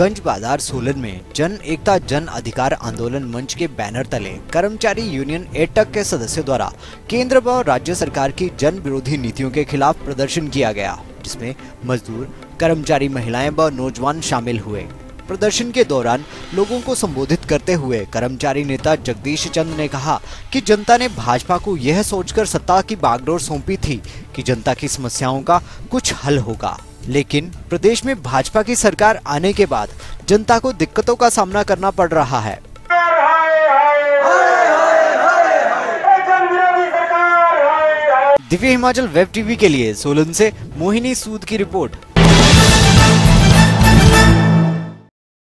गंज बाजार सोलन में जन एकता जन अधिकार आंदोलन मंच के बैनर तले कर्मचारी यूनियन एटक के सदस्यों द्वारा केंद्र व राज्य सरकार की जन विरोधी नीतियों के खिलाफ प्रदर्शन किया गया, जिसमें मजदूर, कर्मचारी, महिलाएं व नौजवान शामिल हुए। प्रदर्शन के दौरान लोगों को संबोधित करते हुए कर्मचारी नेता जगदीश चंद ने कहा कि जनता ने भाजपा को यह सोचकर सत्ता की बागडोर सौंपी थी कि जनता की समस्याओं का कुछ हल होगा, लेकिन प्रदेश में भाजपा की सरकार आने के बाद जनता को दिक्कतों का सामना करना पड़ रहा है। दिव्य हिमाचल वेब टीवी के लिए सोलन से मोहिनी सूद की रिपोर्ट।